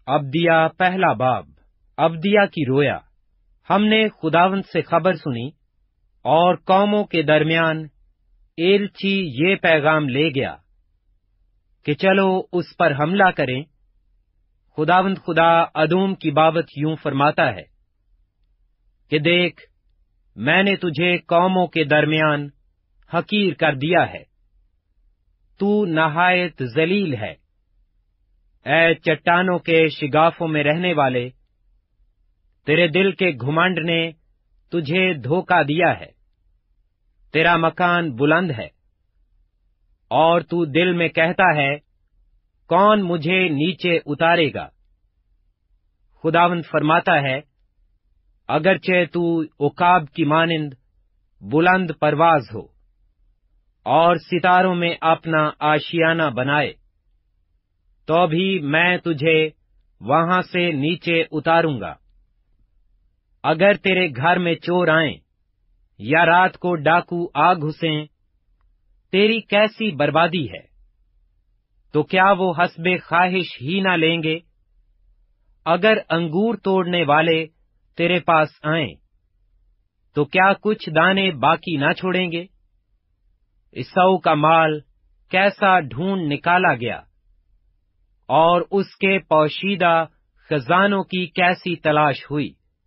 ابدیہ پہلا باب۔ ابدیہ کی رویا۔ ہم نے خداوند سے خبر سنی اور قوموں کے درمیان ایلچی یہ پیغام لے گیا کہ چلو اس پر حملہ کریں۔ خداوند خدا ادوم کی بابت یوں فرماتا ہے کہ دیکھ، میں نے تجھے قوموں کے درمیان حقیر کر دیا ہے، تو نہایت ذلیل ہے۔ اے چٹانوں کے شگافوں میں رہنے والے، تیرے دل کے گھمنڈ نے تجھے دھوکہ دیا ہے۔ تیرا مکان بلند ہے اور تو دل میں کہتا ہے، کون مجھے نیچے اتارے گا؟ خداوند فرماتا ہے، اگرچہ تو عقاب کی مانند بلند پرواز ہو اور ستاروں میں اپنا آشیانہ بنائے، تو بھی میں تجھے وہاں سے نیچے اتاروں گا۔ اگر تیرے گھر میں چور آئیں یا رات کو ڈاکو آ گھسیں، تیری کیسی بربادی ہے؟ تو کیا وہ حسب خواہش ہی نہ لیں گے؟ اگر انگور توڑنے والے تیرے پاس آئیں تو کیا کچھ دانے باقی نہ چھوڑیں گے؟ عیسو کا مال کیسا ڈھونڈ نکالا گیا اور اس کے پوشیدہ خزانوں کی کیسی تلاش ہوئی۔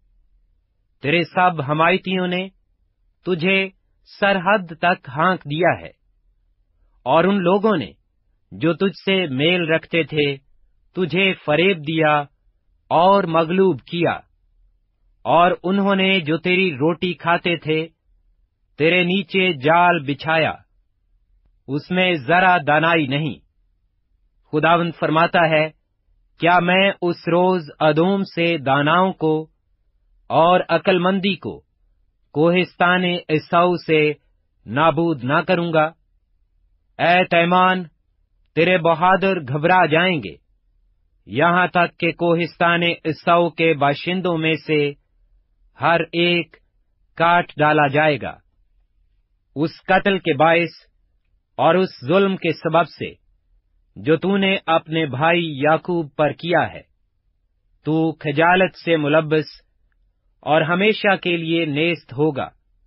تیرے سب حمایتیوں نے تجھے سرحد تک ہانک دیا ہے، اور ان لوگوں نے جو تجھ سے میل رکھتے تھے تجھے فریب دیا اور مغلوب کیا، اور انہوں نے جو تیری روٹی کھاتے تھے تیرے نیچے جال بچھایا، اس میں ذرا دانائی نہیں۔ خداوند فرماتا ہے، کیا میں اس روز ادوم سے داناؤں کو اور عقل مندی کو کوہستان عیسو سے نابود نہ کروں گا؟ اے تیمان، تیرے بہادر گھبرا جائیں گے، یہاں تک کہ کوہستان عیسو کے باشندوں میں سے ہر ایک کاٹ ڈالا جائے گا۔ اس قتل کے باعث اور اس ظلم کے سبب سے جو تو نے اپنے بھائی یعقوب پر کیا ہے، تو خجالت سے ملبس اور ہمیشہ کے لیے نیست ہوگا۔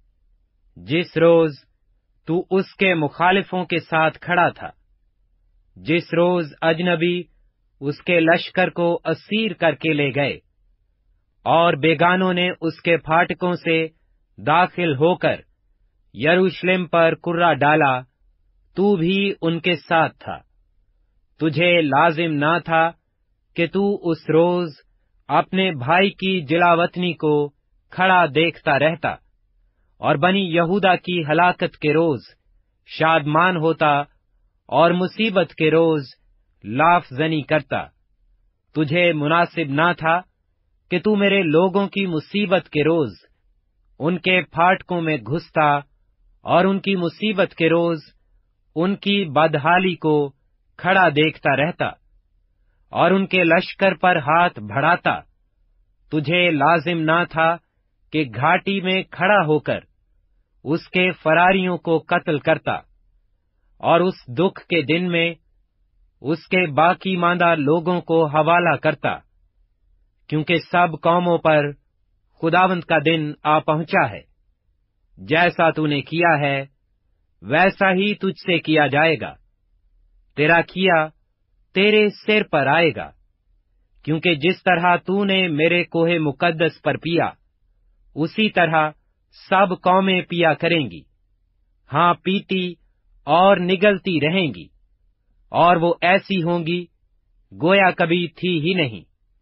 جس روز تو اس کے مخالفوں کے ساتھ کھڑا تھا، جس روز اجنبی اس کے لشکر کو اسیر کر کے لے گئے اور بیگانوں نے اس کے پھاٹکوں سے داخل ہو کر یروشلم پر کرہ ڈالا، تو بھی ان کے ساتھ تھا۔ تجھے لازم نہ تھا کہ تو اس روز اپنے بھائی کی جلاوطنی کو کھڑا دیکھتا رہتا اور بنی یہودا کی ہلاکت کے روز شادمان ہوتا اور مصیبت کے روز لاف زنی کرتا۔ تجھے مناسب نہ تھا کہ تو میرے لوگوں کی مصیبت کے روز ان کے پھاٹکوں میں گھستا اور ان کی مصیبت کے روز ان کی بدحالی کو کھڑا دیکھتا رہتا اور ان کے لشکر پر ہاتھ بڑھاتا۔ تجھے لازم نہ تھا کہ گھاٹی میں کھڑا ہو کر اس کے فراریوں کو قتل کرتا اور اس دکھ کے دن میں اس کے باقی ماندہ لوگوں کو حوالہ کرتا، کیونکہ سب قوموں پر خداوند کا دن آ پہنچا ہے۔ جیسا تو نے کیا ہے ویسا ہی تجھ سے کیا جائے گا، تیرا کیا تیرے سر پر آئے گا، کیونکہ جس طرح تو نے میرے کوہ مقدس پر پیا، اسی طرح سب قومیں پیا کریں گی۔ ہاں، پیتی اور نگلتی رہیں گی، اور وہ ایسی ہوں گی گویا کبھی تھی ہی نہیں۔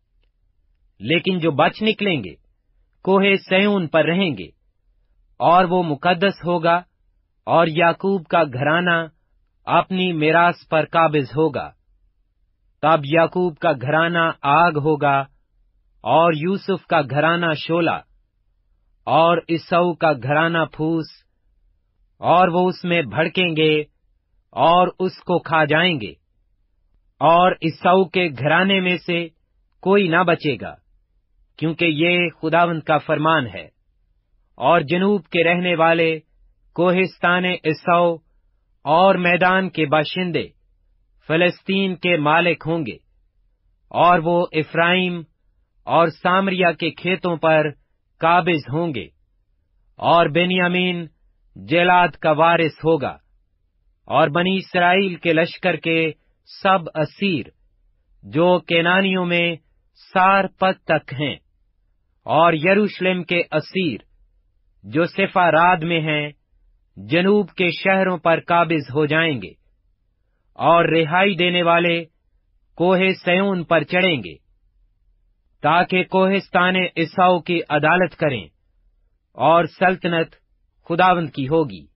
لیکن جو بچ نکلیں گے کوہ سیون پر رہیں گے، اور وہ مقدس ہوگا، اور یعقوب کا گھرانہ اپنی میراث پر قابض ہوگا۔ تب یعقوب کا گھرانہ آگ ہوگا اور یوسف کا گھرانہ شعلہ، اور عیسو کا گھرانہ پھوس، اور وہ اس میں بھڑکیں گے اور اس کو کھا جائیں گے، اور عیسو کے گھرانے میں سے کوئی نہ بچے گا، کیونکہ یہ خداوند کا فرمان ہے۔ اور جنوب کے رہنے والے کوہستان عیسو اور میدان کے باشندے فلسطین کے مالک ہوں گے، और वो इफ्राइम और सामरिया के खेतों पर काबिज होंगे, और बेन्यामीन जेलाद का वारिस होगा, और बनी इस्राएल के लश्कर के सब असीर जो केनानियों में सार पद तक हैं, और यरूशलेम के असीर जो सेफाराद में हैं, जनूब के शहरों पर काबिज हो जाएंगे, और रिहाई देने वाले कोहे सयोन पर चढ़ेंगे, ताकि कोहिस्ताने इसाऊ की अदालत करें, और सल्तनत खुदावंद की होगी।